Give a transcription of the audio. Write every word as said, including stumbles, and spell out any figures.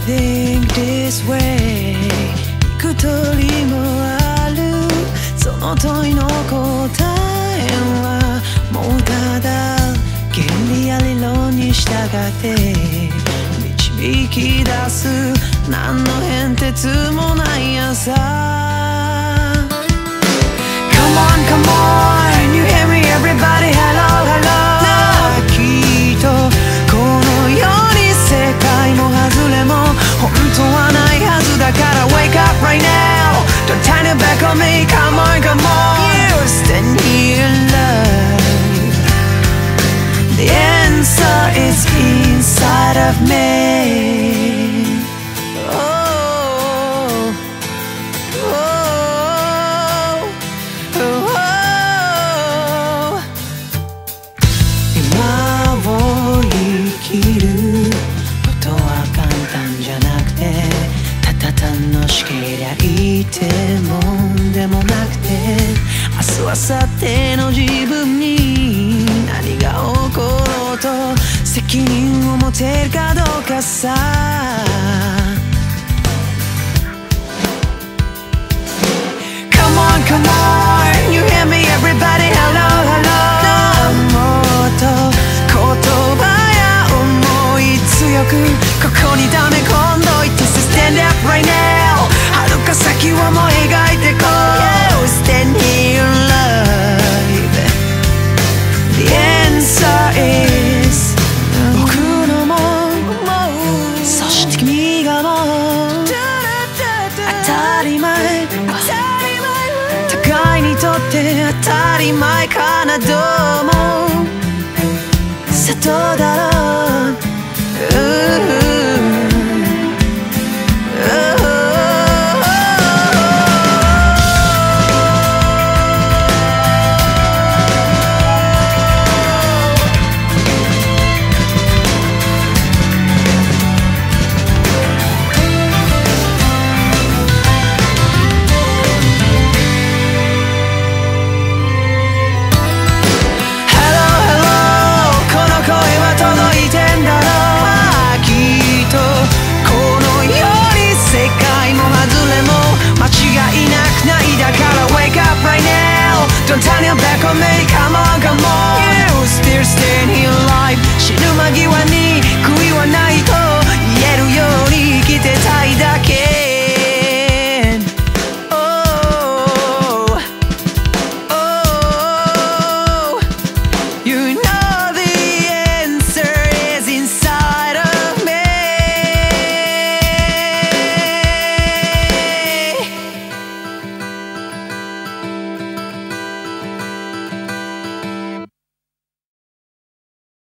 Think this way 幾通りもあるその問いの答えはもうただ原理や理論に従って導き出す何の変哲もない朝 Come on, come on, you hear me everybody, hello, hello きっとこの世に世界も外れも本当はないはずだから Wake up right now, don't turn it back on me, come on, come on You stand here alive The answer is inside of me Oh, oh, oh, oh 今を生きることは簡単じゃなくてただ楽しけりゃいいってもんでもなくて明日明後日の自分に何が起ころうと責任を持てるかどうかさCome on, come on, you hear me everybody, hello, hello もっと言葉や思い強くここに溜め込んどいて So stand up right now 遥か先をもう描いてこう Stand here alive The answer is 僕のもそして君がも当たり前互いにとって当たり前かなどうもさあどうだろう